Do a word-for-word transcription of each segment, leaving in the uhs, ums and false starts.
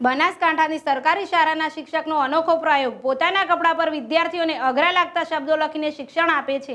બનાસકાંઠાની સરકારી શાળાના શિક્ષકનો અનોખો પ્રયોગ પોતાના કપડા પર વિદ્યાર્થીઓને અઘરા લાગતા શબ્દો લખીને શિક્ષણ આપે છે।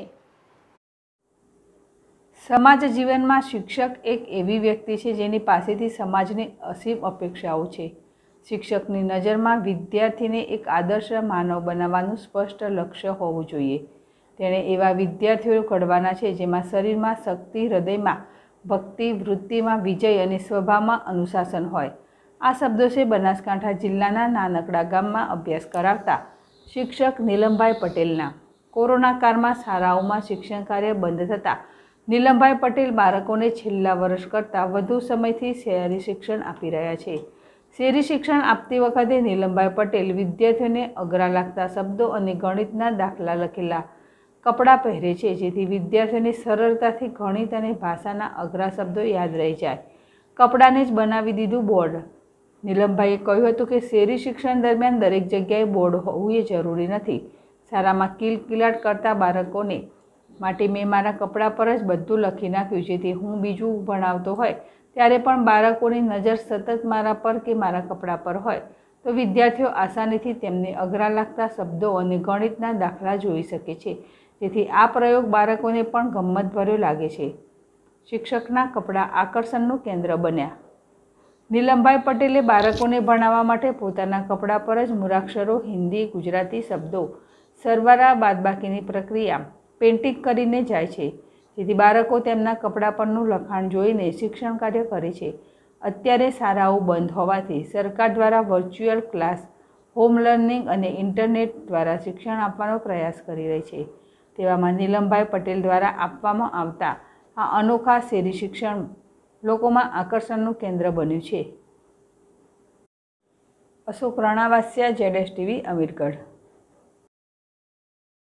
સમાજ જીવનમાં શિક્ષક એક એવી વ્યક્તિ છે જેની પાસેથી સમાજની અસીમ અપેક્ષાઓ છે। શિક્ષકની નજરમાં વિદ્યાર્થીને એક આદર્શ માનવ બનાવવાનું સ્પષ્ટ લક્ષ્ય હોવું જોઈએ। તેણે એવા વિદ્યાર્થીઓ ઘડવાના છે જેમાં શરીરમાં શક્તિ, હૃદયમાં ભક્તિ, વૃત્તિમાં વિજય અને સ્વભાવમાં અનુશાસન હોય। આ શબ્દો છે બનાસકાંઠા જિલ્લાના નાનકડા ગામમાં અભ્યાસ કરાવતા શિક્ષક નીલમભાઈ પટેલના। કોરોના કાળમાં શાળાઓમાં શિક્ષણ કાર્ય બંધ થતાં નીલમભાઈ પટેલ બાળકોને છેલ્લા વર્ષ કરતાં વધુ સમયથી શહેરી શિક્ષણ આપી રહ્યા છે। શહેરી શિક્ષણ આપતી વખતે નીલમભાઈ પટેલ વિદ્યાર્થીઓને અઘરા લાગતા શબ્દો અને ગણિતના દાખલા લખેલા કપડાં પહેરે છે, જેથી વિદ્યાર્થીઓને સરળતાથી ગણિત અને ભાષાના અઘરા શબ્દો યાદ રહી જાય। કપડાને જ બનાવી દીધું બોર્ડ। નીલમભાઈએ કહ્યું હતું કે શહેરી શિક્ષણ દરમિયાન દરેક જગ્યાએ બોર્ડ હોવું એ જરૂરી નથી। શાળામાં કિલકિલાટ કરતા બાળકોને માટે મેં મારા કપડા પર જ બધું લખી નાખ્યું, જેથી હું બીજું ભણાવતો હોય ત્યારે પણ બાળકોની નજર સતત મારા પર કે મારા કપડા પર હોય તો વિદ્યાર્થીઓ આસાનીથી તેમને અઘરા લાગતા શબ્દો અને ગણિતના દાખલા જોઈ શકે છે, જેથી આ પ્રયોગ બાળકોને પણ ગમ્મતભર્યો લાગે છે। શિક્ષકના કપડાં આકર્ષણનું કેન્દ્ર બન્યા। નીલમભાઈ પટેલે બાળકોને ભણાવવા માટે પોતાના કપડા પર જ મૂળાક્ષરો, હિન્દી, ગુજરાતી શબ્દો, સરવાળા બાદબાકીની પ્રક્રિયા પેઇન્ટિંગ કરીને જાય છે, જેથી બાળકો તેમના કપડા પરનું લખાણ જોઈને શિક્ષણ કાર્ય કરે છે। અત્યારે શાળાઓ બંધ હોવાથી સરકાર દ્વારા વર્ચ્યુઅલ ક્લાસ, હોમ લર્નિંગ અને ઇન્ટરનેટ દ્વારા શિક્ષણ આપવાનો પ્રયાસ કરી રહી છે। તેવામાં નીલમભાઈ પટેલ દ્વારા આપવામાં આવતા આ અનોખા શહેરી શિક્ષણ લોકોમાં આકર્ષણનું કેન્દ્ર બન્યું છે। Ashok Ranavasiya, Z S TV, Amirgadh.